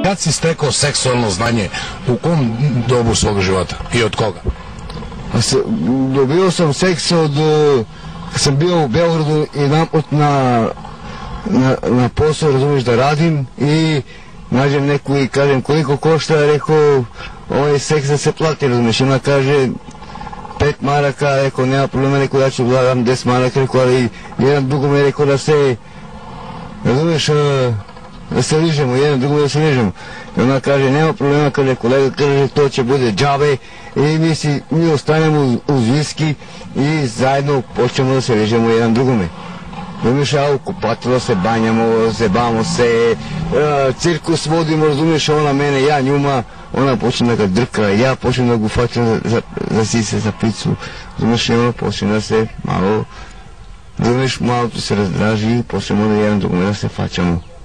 Kad si stekao seksualno znanje, u kom dobu svog života i od koga? Dobio sam seks od, kad sam bio u Beogradu i na posao, razumiješ, da radim i nađem neku i kažem koliko košta, rekao ovaj seks da se plati, razumiješ, ona kaže 5 maraka, rekao nema problema, rekao ja ću dam 10 maraka, rekao, ali jedan drugo me rekao da se, razumiješ, da se ližemo, jedan drugo da se ližemo. I ona kaže nema problema, kaže kolega, kaže to će bude džabe i mi ostanemo uz viski i zajedno počnemo da se ližemo jedan drugome. Razumiješ, u kupatilo se, banjamo, zebamo se, cirkus vodimo, razumiješ, ona mene, ja njuma, ona počne da ga drka, ja počnem da ga ufatim za sise, za picu, razumiješ, i ona počne da se malo, razumiješ, malo tu se razdraži i počnemo da jedan drugome da se faćamo.